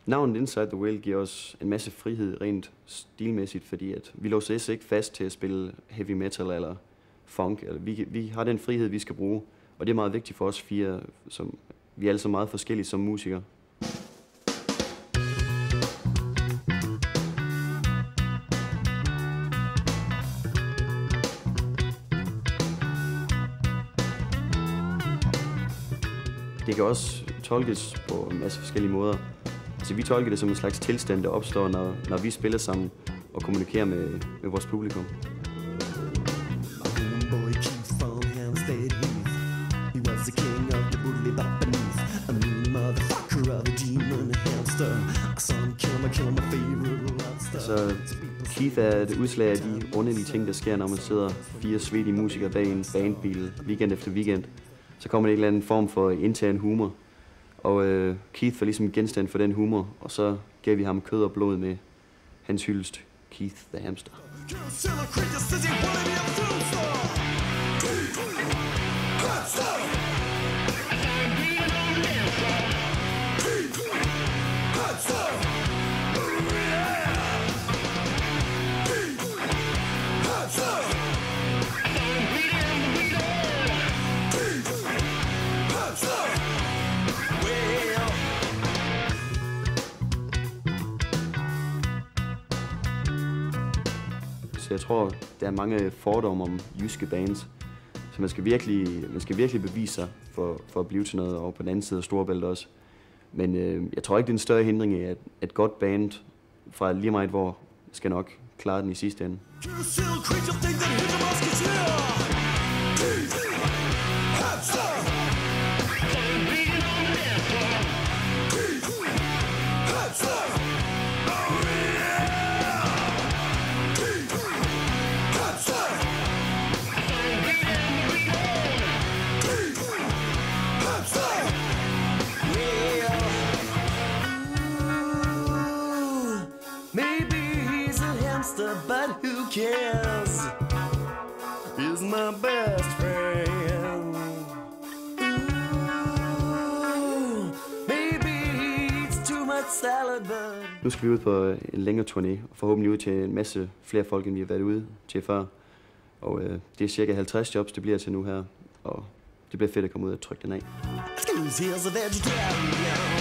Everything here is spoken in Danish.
Navnet Inside the Whale giver os en masse frihed rent stilmæssigt, fordi at vi låser os ikke fast til at spille heavy metal eller funk. Eller vi har den frihed, vi skal bruge, og det er meget vigtigt for os fire, som vi er alle så meget forskellige som musikere. Det kan også tolkes på en masse forskellige måder. Så vi tolker det som en slags tilstand, der opstår, når vi spiller sammen og kommunikerer med vores publikum. Altså, Keith er et udslag af de underlige ting, der sker, når man sidder 4 svedige musikere bag en bandbil weekend efter weekend. Så kommer der en eller anden form for intern humor. Og Keith var ligesom genstand for den humor, og så gav vi ham kød og blod med hans hyldest, Keith the Hamster. Så jeg tror, der er mange fordomme om jyske bands, så man skal virkelig bevise sig for at blive til noget, og på den anden side af Storebælt også. Men jeg tror ikke, det er en større hindring af, at et godt band fra lige meget hvor skal nok klare den i sidste ende. But who cares? He's my best friend. Ooh, maybe it's too much salad, but... Nu skal vi ud på en længere turné, og forhåbentlig ud til en masse flere folk, end vi har været ude til før. Og det er cirka 50 jobs, det bliver til nu her, og det bliver fedt at komme ud og trykke den af.